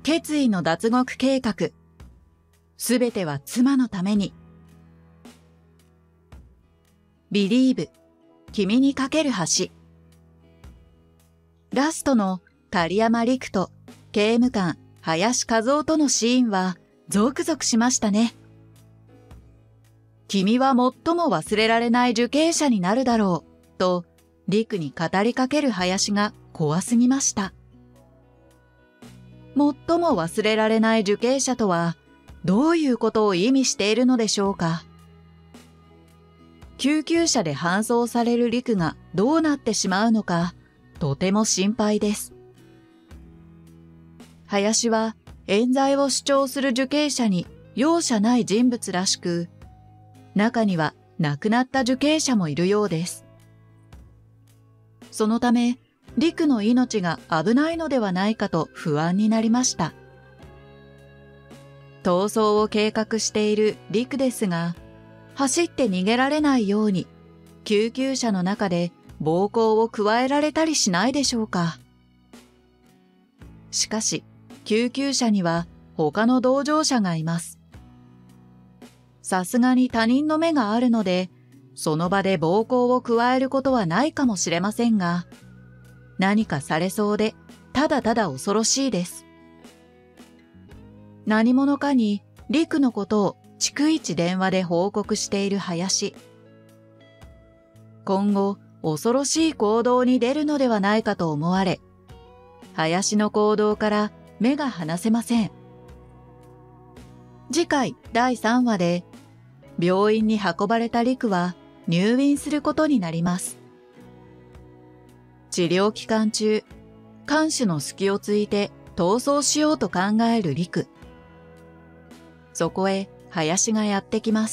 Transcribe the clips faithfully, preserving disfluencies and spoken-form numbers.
決意の脱獄計画。すべては妻のために。Believe、君にかける橋。ラストの狩山陸と刑務官林和夫とのシーンはゾクゾクしましたね。君は最も忘れられない受刑者になるだろうと陸に語りかける林が怖すぎました。最も忘れられない受刑者とはどういうことを意味しているのでしょうか。救急車で搬送される陸がどうなってしまうのか、とても心配です。林は冤罪を主張する受刑者に容赦ない人物らしく、中には亡くなった受刑者もいるようです。そのため、陸の命が危ないのではないかと不安になりました。逃走を計画している陸ですが、走って逃げられないように救急車の中で暴行を加えられたりしないでしょうか。しかし、救急車には他の同乗者がいます。さすがに他人の目があるので、その場で暴行を加えることはないかもしれませんが、何かされそうで、ただただ恐ろしいです。何者かに陸のことを逐一電話で報告している林。今後、恐ろしい行動に出るのではないかと思われ、林の行動から目が離せません。次回だいさんわで、病院に運ばれた陸は入院することになります。治療期間中、看守の隙をついて逃走しようと考える陸。そこへ林がやってきます。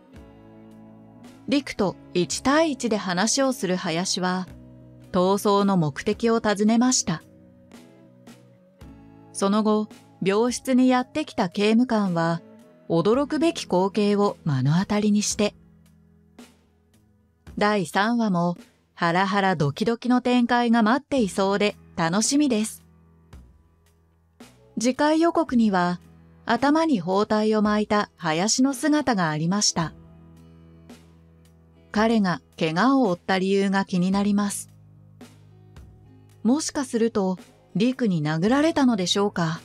陸といちたいいちで話をする林は、逃走の目的を尋ねました。その後、病室にやってきた刑務官は、驚くべき光景を目の当たりにして、だいさんわもハラハラドキドキの展開が待っていそうで楽しみです。次回予告には、頭に包帯を巻いた林の姿がありました。彼が怪我を負った理由が気になります。もしかすると、陸に殴られたのでしょうか。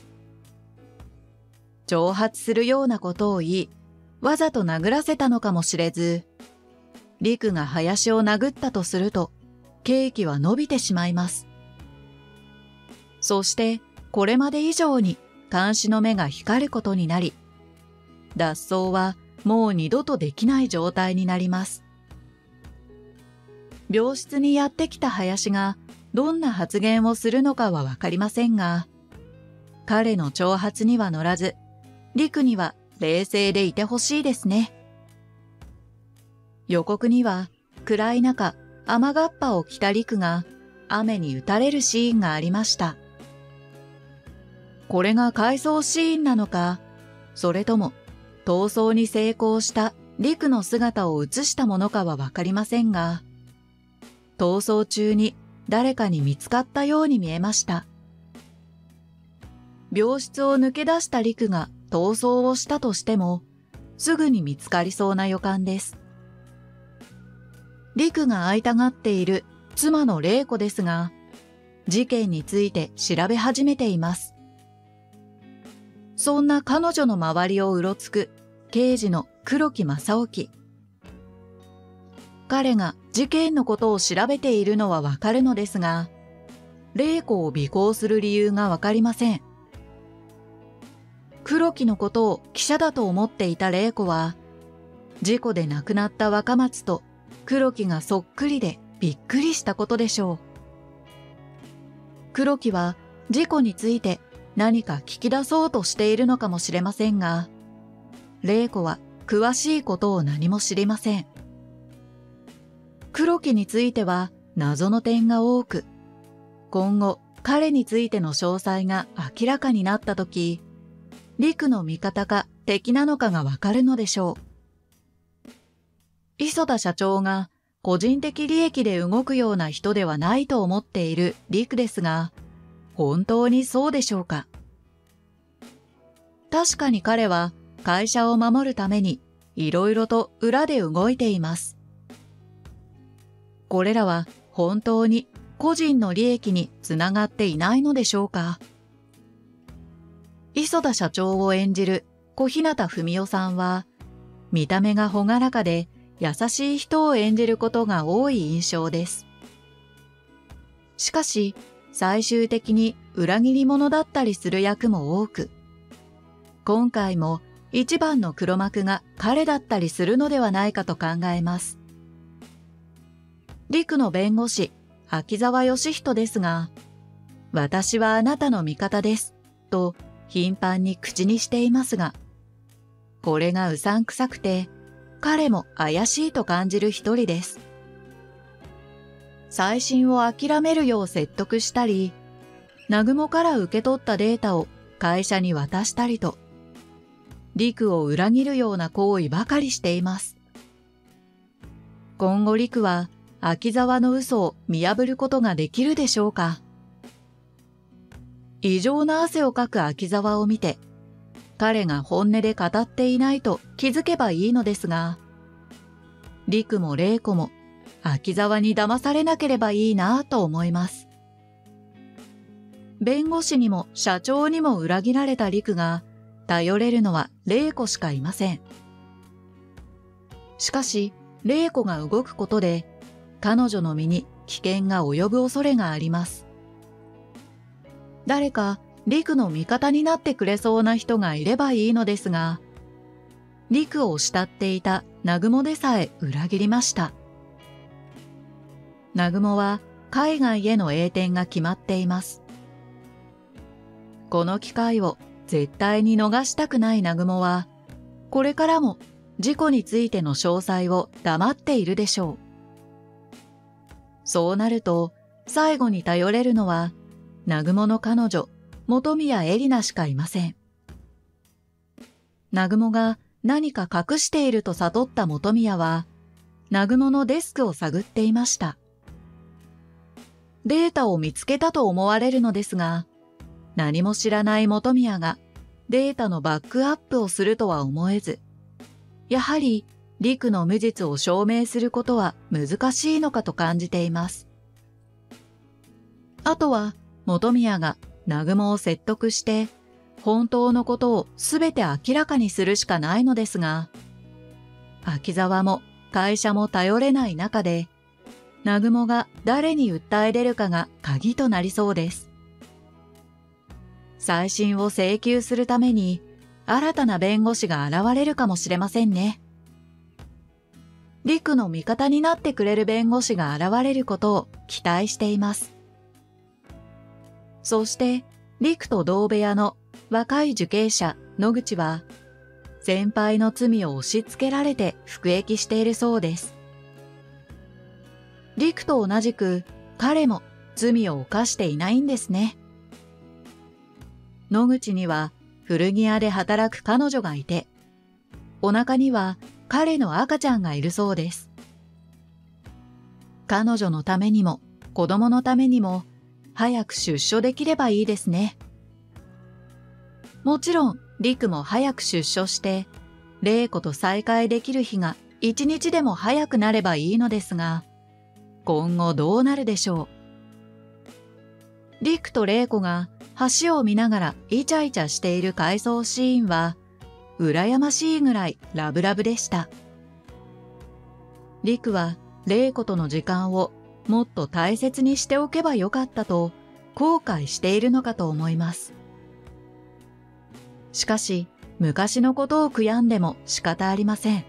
挑発するようなことを言い、わざと殴らせたのかもしれず、陸が林を殴ったとすると、刑期は伸びてしまいます。そして、これまで以上に監視の目が光ることになり、脱走はもう二度とできない状態になります。病室にやってきた林がどんな発言をするのかはわかりませんが、彼の挑発には乗らず、陸には冷静でいてほしいですね。予告には暗い中、雨がっぱを着た陸が雨に打たれるシーンがありました。これが回想シーンなのか、それとも逃走に成功した陸の姿を映したものかはわかりませんが、逃走中に誰かに見つかったように見えました。病室を抜け出した陸が逃走をしたとしても、すぐに見つかりそうな予感です。陸が会いたがっている妻の玲子ですが、事件について調べ始めています。そんな彼女の周りをうろつく刑事の黒木正興。彼が事件のことを調べているのはわかるのですが、玲子を尾行する理由がわかりません。黒木のことを記者だと思っていた玲子は、事故で亡くなった若松と黒木がそっくりでびっくりしたことでしょう。黒木は事故について何か聞き出そうとしているのかもしれませんが、玲子は詳しいことを何も知りません。黒木については謎の点が多く、今後彼についての詳細が明らかになったとき、陸の味方か敵なのかがわかるのでしょう。磯田社長が個人的利益で動くような人ではないと思っている陸ですが、本当にそうでしょうか。 確かに彼は会社を守るためにいろいろと裏で動いています。これらは本当に個人の利益につながっていないのでしょうか。磯田社長を演じる小日向文世さんは、見た目が朗らかで優しい人を演じることが多い印象です。しかし、最終的に裏切り者だったりする役も多く、今回も一番の黒幕が彼だったりするのではないかと考えます。陸の弁護士、秋沢義人ですが、私はあなたの味方です、と頻繁に口にしていますが、これがうさんくさくて、彼も怪しいと感じる一人です。再審を諦めるよう説得したり、南雲から受け取ったデータを会社に渡したりと、陸を裏切るような行為ばかりしています。今後陸は秋沢の嘘を見破ることができるでしょうか。異常な汗をかく秋沢を見て、彼が本音で語っていないと気づけばいいのですが、陸も玲子も秋沢に騙されなければいいなぁと思います。弁護士にも社長にも裏切られた陸が頼れるのは玲子しかいません。しかし、玲子が動くことで彼女の身に危険が及ぶ恐れがあります。誰か陸の味方になってくれそうな人がいればいいのですが、陸を慕っていた南雲でさえ裏切りました。南雲は海外への栄転が決まっています。この機会を絶対に逃したくない南雲は、これからも事故についての詳細を黙っているでしょう。そうなると、最後に頼れるのは、南雲の彼女、本宮絵里奈しかいません。南雲が何か隠していると悟った本宮は、南雲のデスクを探っていました。データを見つけたと思われるのですが、何も知らない本宮がデータのバックアップをするとは思えず、やはり陸の無実を証明することは難しいのかと感じています。あとは本宮が南雲を説得して本当のことをすべて明らかにするしかないのですが、秋沢も会社も頼れない中で、南雲が誰に訴え出るかが鍵となりそうです。再審を請求するために新たな弁護士が現れるかもしれませんね。陸の味方になってくれる弁護士が現れることを期待しています。そして陸と同部屋の若い受刑者野口は先輩の罪を押し付けられて服役しているそうです。陸と同じく彼も罪を犯していないんですね。野口には古着屋で働く彼女がいて、お腹には彼の赤ちゃんがいるそうです。彼女のためにも子供のためにも早く出所できればいいですね。もちろん陸も早く出所して玲子と再会できる日が一日でも早くなればいいのですが、今後どうなるでしょう。陸と玲子が橋を見ながらイチャイチャしている回想シーンは羨ましいぐらいラブラブでした。陸は玲子との時間をもっと大切にしておけばよかったと後悔しているのかと思います。しかし昔のことを悔やんでも仕方ありません。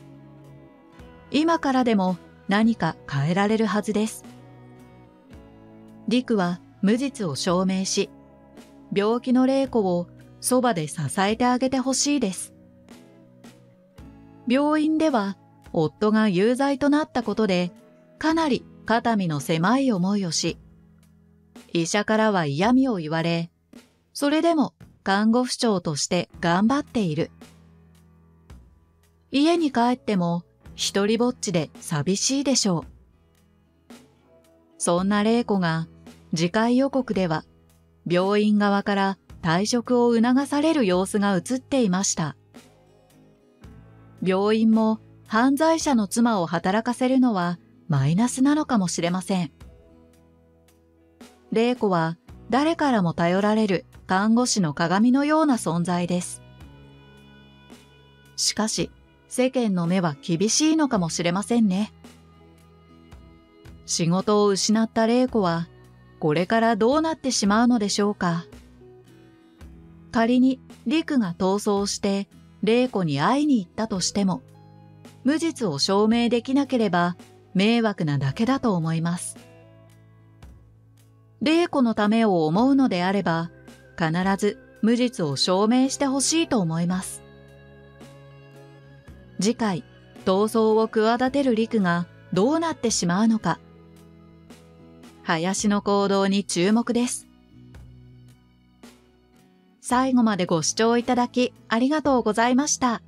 今からでも何か変えられるはずです。陸は無実を証明し、病気の玲子をそばで支えてあげてほしいです。病院では夫が有罪となったことでかなり肩身の狭い思いをし、医者からは嫌味を言われ、それでも看護婦長として頑張っている。家に帰っても一人ぼっちで寂しいでしょう。そんな玲子が次回予告では病院側から退職を促される様子が映っていました。病院も犯罪者の妻を働かせるのはマイナスなのかもしれません。玲子は誰からも頼られる看護師の鏡のような存在です。しかし、世間の目は厳しいのかもしれませんね。仕事を失った玲子は、これからどうなってしまうのでしょうか。仮に陸が逃走して玲子に会いに行ったとしても、無実を証明できなければ迷惑なだけだと思います。玲子のためを思うのであれば、必ず無実を証明してほしいと思います。次回、逃走を企てる陸がどうなってしまうのか。林の行動に注目です。最後までご視聴いただきありがとうございました。